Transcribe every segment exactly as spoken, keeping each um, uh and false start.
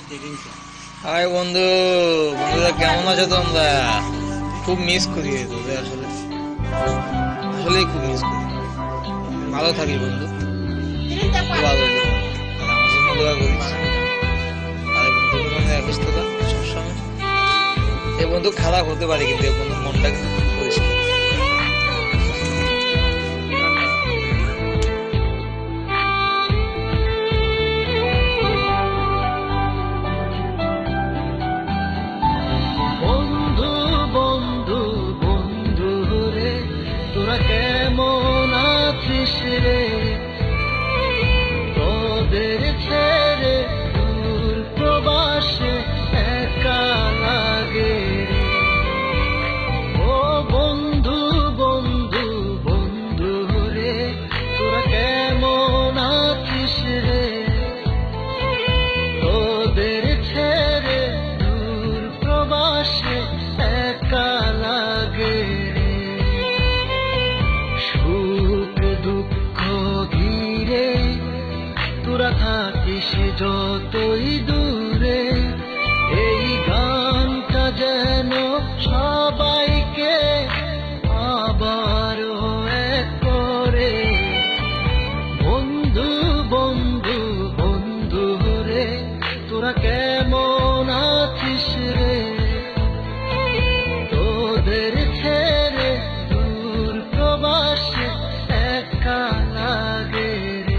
High বন্ধু, বন্ধুরা কেমন আছো তোমরা? খুব মিস করি তোদের, আসলে আসলে খুব মিস করি। ভালো থাকি বন্ধু, খুব ভালো থাকি। আর আমার জন্য দোয়া করিস। আর বন্ধু মনে রাখিস তোরা সবসময়। এই বন্ধু খারাপ হতে পারে, কিন্তু এই বন্ধুর মনটা কিন্তু খুব পরিষ্কার। কেমন আছিস রে? তোদের ছেড়ে দূর প্রবাসে একা লাগে রে। ও বন্ধু বন্ধু বন্ধু রে, তোরা কেমন আছিস রে? তোদের ছেড়ে দূর প্রবাসে একা লাগে রে। সুখ দুঃখ ঘিরে তোরা থাকিস যতই দূরে, এই গানটা যেন সবাইকে আবার এক করে। বন্ধু বন্ধু বন্ধু রে, তোরা কেমন আছিস রে? তোদের ছেড়ে দূর প্রবাসে একা লাগে রে।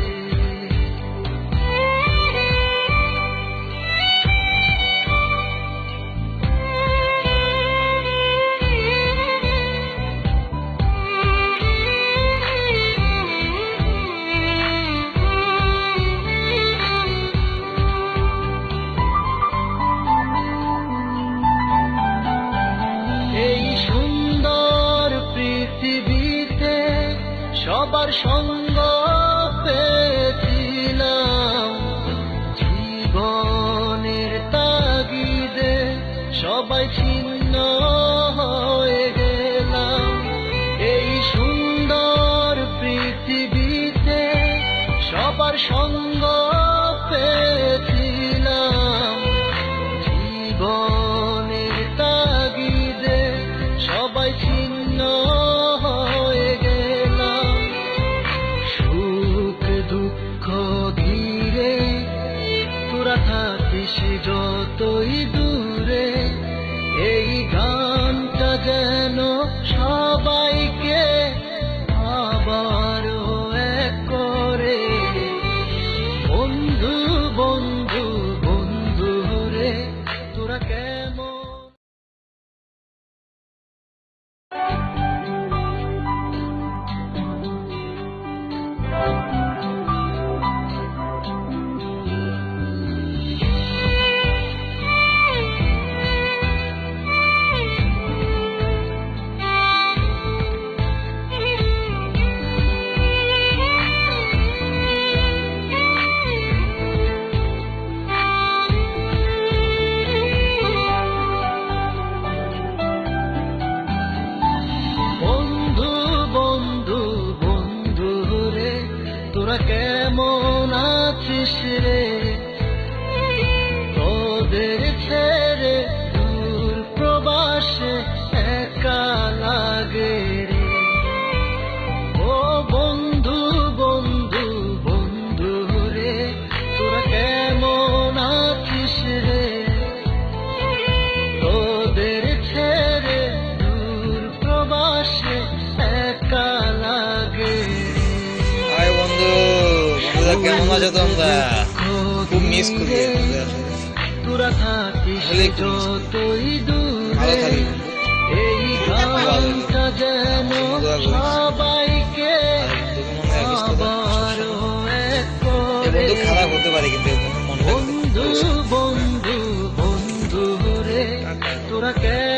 এই সুন্দর পৃথিবীতে সবার সঙ্গ পেয়েছিলাম, জীবনের তাগিদে সবাই ছিন্ন হয়ে গেলাম। এই সুন্দর পৃথিবীতে সবার সঙ্গ পেয়েছিলাম, জীবনের তাগিদে সবাই ছিন্ন হয়ে গেলাম। সুখ দুঃখ ঘিরে তোরা থাকিস যতই দূরে, এই গানটা যেন সবাইকে আবার এক করে। বন্ধু বন্ধু বন্ধু রে, তোরা কেমন বন্ধু বন্ধু বন্ধু রে, তোরা কেমন আছিস রে? তোদের ছেড়ে দূর প্রবাসে একা লাগে রে। ও বন্ধু বন্ধু বন্ধু রে, তোরা কেমন আছিস রে? তোদের ছেড়ে দূর প্রবাসে একা লাগে রে। হাই বন্ধু, বন্ধুরা কেমন আছো তোমরা? খুব মিস করি তোদের, আসলে তোরা থাকিস আসলে খুব miss করি। যতই ভালো দূরে, থাকি বন্ধু, এই গানটা যেন সবাইকে আবার এক এই করে। বন্ধু খারাপ হতে পারে, কিন্তু এই বন্ধুর মনটা কিন্তু খুব বন্ধু পরিষ্কার। বন্ধু বন্ধু রে, তোরা কে